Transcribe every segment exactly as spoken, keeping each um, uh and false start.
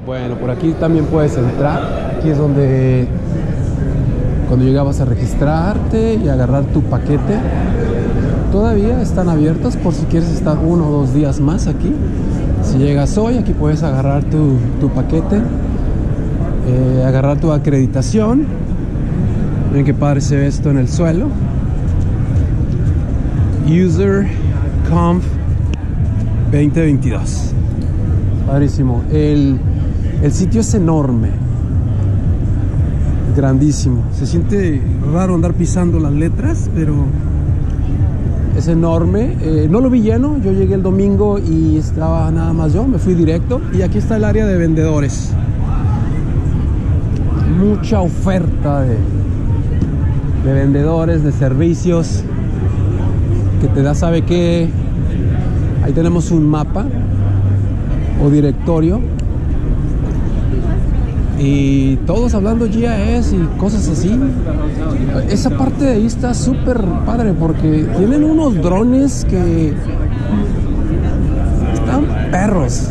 Bueno, por aquí también puedes entrar. Aquí es donde cuando llegabas a registrarte y agarrar tu paquete. Todavía están abiertos por si quieres estar uno o dos días más aquí. Si llegas hoy, aquí puedes agarrar tu, tu paquete, eh, agarrar tu acreditación. Miren qué padre se ve esto en el suelo. User Conf veinte veintidós. Padrísimo. El, el sitio es enorme, grandísimo. Se siente raro andar pisando las letras, pero es enorme. Eh, no lo vi lleno. Yo llegué el domingo y estaba nada más yo. Me fui directo. Y aquí está el área de vendedores. Mucha oferta de, de vendedores, de servicios. Que te da, ¿sabe qué? Ahí tenemos un mapa o directorio. Y todos hablando G I S y cosas así. Esa parte de ahí está súper padre porque tienen unos drones que están perros.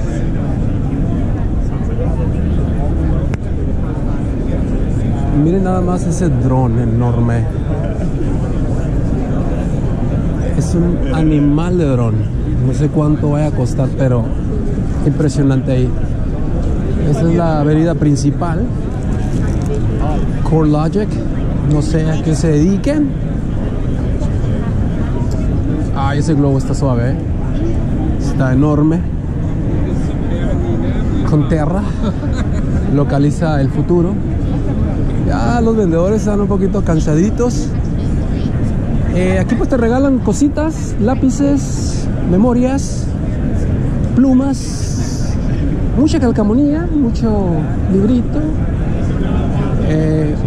Miren nada más ese dron enorme. Es un animal de dron. No sé cuánto vaya a costar, pero impresionante ahí. Esta es la avenida principal. CoreLogic. No sé a qué se dediquen. Ah, ese globo está suave, ¿eh? Está enorme. Conterra. Localiza el futuro. Ya los vendedores están un poquito cansaditos. Eh, aquí pues te regalan cositas, lápices, memorias, plumas. Mucha calcamonía, mucho librito. Eh,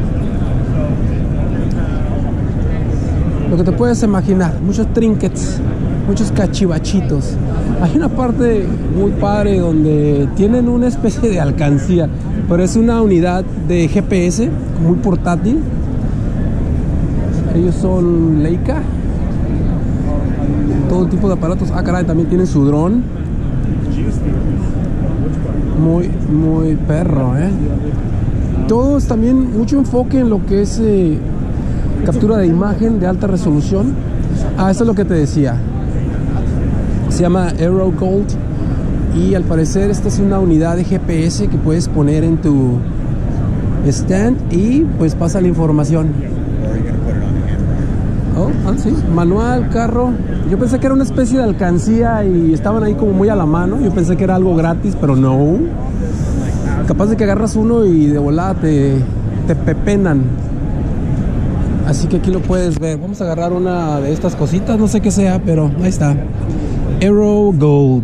lo que te puedes imaginar, muchos trinkets, muchos cachivachitos. Hay una parte muy padre donde tienen una especie de alcancía, pero es una unidad de G P S muy portátil. Ellos son Leica. Todo tipo de aparatos. Ah, caray, también tienen su dron. Muy, muy perro, ¿eh? Todos también mucho enfoque en lo que es eh, captura de imagen de alta resolución. Ah, eso es lo que te decía. Se llama Aero Gold. Y al parecer esta es una unidad de G P S que puedes poner en tu stand y pues pasa la información. Oh, ah, sí. Manual, carro. Yo pensé que era una especie de alcancía y estaban ahí como muy a la mano. Yo pensé que era algo gratis, pero no. Capaz de que agarras uno y de volada te, te pepenan. Así que aquí lo puedes ver. Vamos a agarrar una de estas cositas. No sé qué sea, pero ahí está. Aero Gold.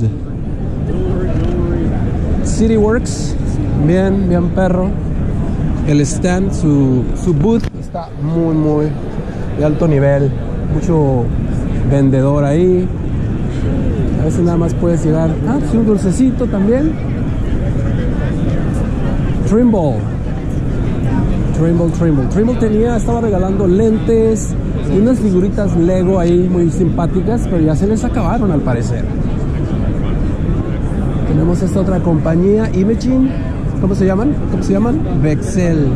CityWorks. Bien, bien perro. El stand, su, su booth está muy, muy de alto nivel. Mucho vendedor ahí. A veces nada más puedes llegar. Ah, pues un dulcecito también. Trimble. Trimble, Trimble. Trimble tenía, estaba regalando lentes y unas figuritas Lego ahí muy simpáticas, pero ya se les acabaron al parecer. Tenemos esta otra compañía, Imaging. ¿Cómo se llaman? ¿Cómo se llaman? Vexel.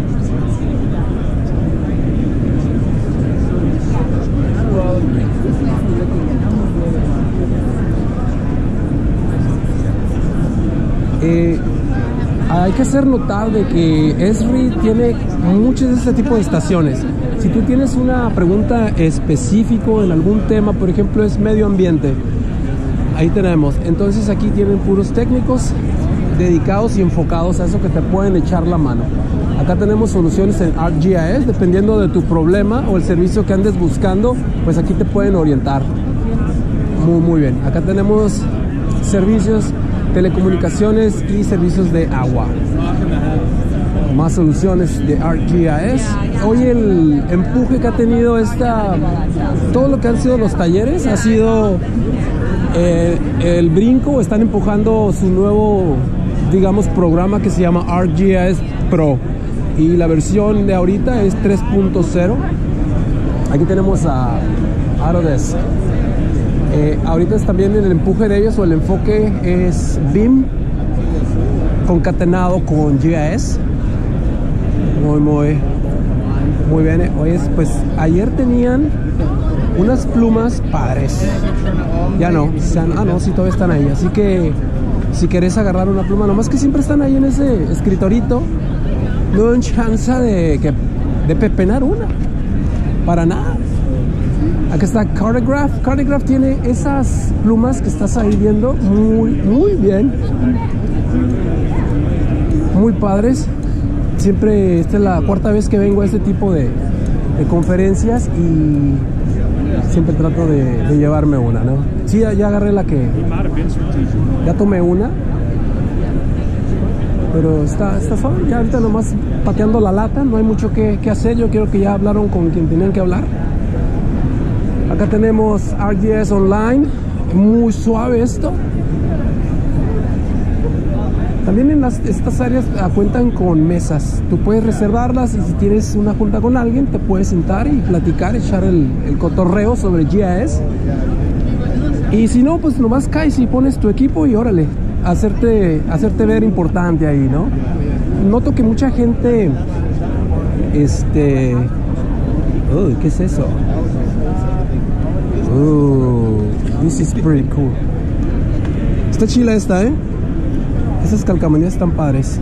Eh, hay que hacer notar de que Esri tiene muchos de este tipo de estaciones. Si tú tienes una pregunta específica en algún tema, por ejemplo es medio ambiente, ahí tenemos. Entonces aquí tienen puros técnicos dedicados y enfocados a eso que te pueden echar la mano. Acá tenemos soluciones en ArcGIS, dependiendo de tu problema o el servicio que andes buscando, pues aquí te pueden orientar. Muy, muy bien. Acá tenemos servicios, telecomunicaciones y servicios de agua. Más soluciones de ArcGIS. Hoy el empuje que ha tenido esta, todo lo que han sido los talleres, ha sido eh, el brinco. Están empujando su nuevo, digamos, programa que se llama ArcGIS Pro. Y la versión de ahorita es tres punto cero. Aquí tenemos a Autodesk. Eh, ahorita es también el empuje de ellos, o el enfoque es B I M. concatenado con G I S. Muy, muy, muy bien. Oye, pues ayer tenían unas plumas padres. Ya no, ah no, sí todavía están ahí. Así que si querés agarrar una pluma, nomás que siempre están ahí en ese escritorito, no dan chance de, que, de pepenar una. Para nada. Acá está Cartograph. Cartograph tiene esas plumas que estás ahí viendo muy, muy bien. Muy padres. Siempre, esta es la cuarta vez que vengo a este tipo de, de conferencias y siempre trato de, de llevarme una, ¿no? Sí, ya, ya agarré la que... Ya tomé una. Pero está, está suave. Ya ahorita nomás pateando la lata. No hay mucho que, que hacer. Yo quiero que ya hablaron con quien tenían que hablar. Acá tenemos R G S Online. Muy suave esto. También en las, estas áreas uh, cuentan con mesas. Tú puedes reservarlas y si tienes una junta con alguien te puedes sentar y platicar, echar el, el cotorreo sobre G I S. Y si no, pues nomás caes y pones tu equipo y órale, hacerte, hacerte ver importante ahí, ¿no? Noto que mucha gente, este, uy, ¿qué es eso? Uh, this is pretty cool. Está chila esta, ¿eh? Esas calcamonías están padres.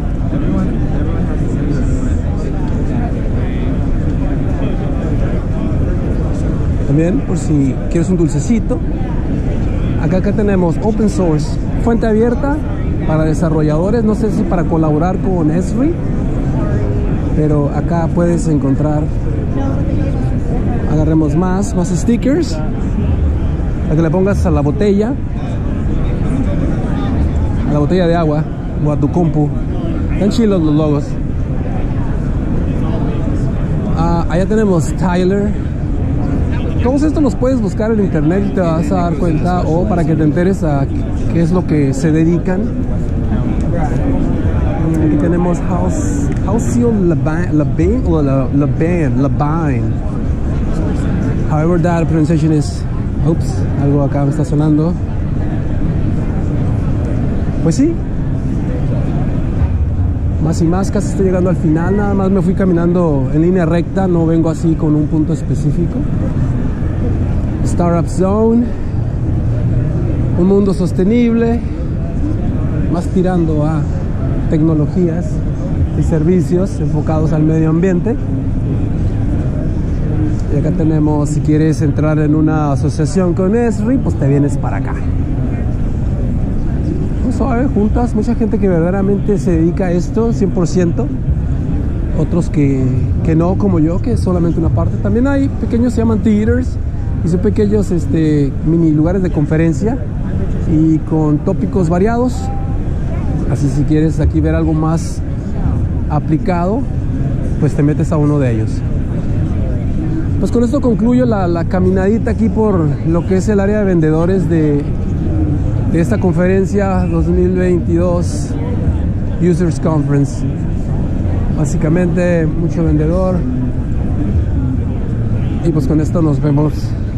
También, por si quieres un dulcecito. Acá, acá tenemos Open Source, fuente abierta para desarrolladores. No sé si para colaborar con Esri, pero acá puedes encontrar. Agarremos más, más stickers para que le pongas a la botella. A la botella de agua o a tu compu. Están chilos los logos. Ah, allá tenemos Tyler. Todos estos los puedes buscar en internet y te vas a dar cuenta, o para que te enteres a qué es lo que se dedican. Aquí tenemos House Houseo Labine o Labine Labine. However that pronunciation is. Oops, algo acá me está sonando. Pues sí, más y más, casi estoy llegando al final. Nada más me fui caminando en línea recta, no vengo así con un punto específico. Startup Zone, un mundo sostenible, más tirando a tecnologías y servicios enfocados al medio ambiente. Y acá tenemos, si quieres entrar en una asociación con Esri, pues te vienes para acá. Suave, juntas, mucha gente que verdaderamente se dedica a esto cien por ciento, otros que, que no, como yo, que es solamente una parte. También hay pequeños, se llaman theaters, y son pequeños este, mini lugares de conferencia y con tópicos variados. Así si quieres aquí ver algo más aplicado, pues te metes a uno de ellos. Pues con esto concluyo la, la caminadita aquí por lo que es el área de vendedores de de esta conferencia dos mil veintidós Users Conference. Básicamente mucho vendedor, y pues con esto nos vemos.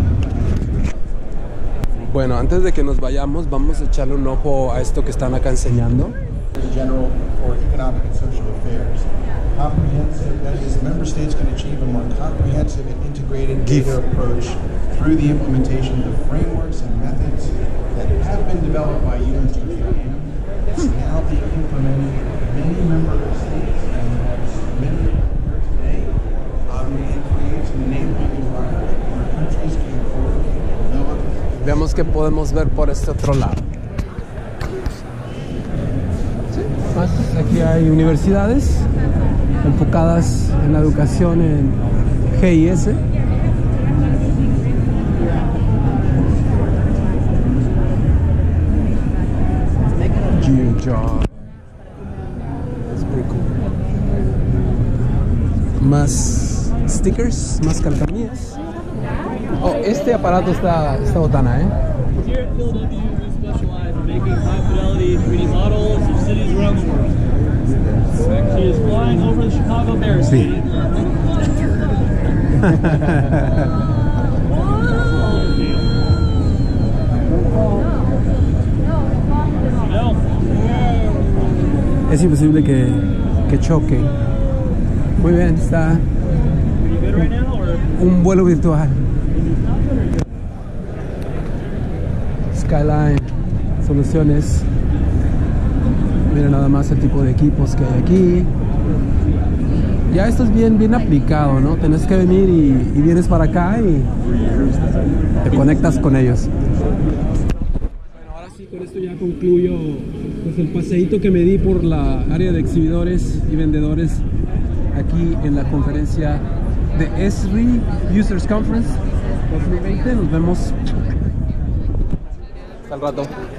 Bueno, antes de que nos vayamos, vamos a echarle un ojo a esto que están acá enseñando. General for Economic and Social Affairs. Comprehensive, that is, member states can achieve a more comprehensive and integrated data approach through the implementation of frameworks and methods that have been developed by U N C T I M. It's now being implemented in many member states, and as many here today, um, it creates an enabling environment where countries can work and develop. Veamos qué podemos ver por este otro lado. Sí, pues aquí hay universidades enfocadas en la educación en G I S. Job. It's pretty cool. Más stickers, más calcamonías. Oh, este aparato está, está botana, ¿eh? Here at P L W, we specialize in making high-fidelity three D models of cities around the world. She is flying over the Chicago Bears. Sí. es imposible que, que choque. Muy bien, está un vuelo virtual. Skyline Soluciones. Mira nada más el tipo de equipos que hay aquí. Ya esto es bien, bien aplicado, ¿no? Tenés que venir y, y vienes para acá y te conectas con ellos. Bueno, ahora sí, con esto ya concluyo pues, el paseíto que me di por la área de exhibidores y vendedores aquí en la conferencia de Esri Users Conference dos mil veinte. Nos vemos hasta el rato.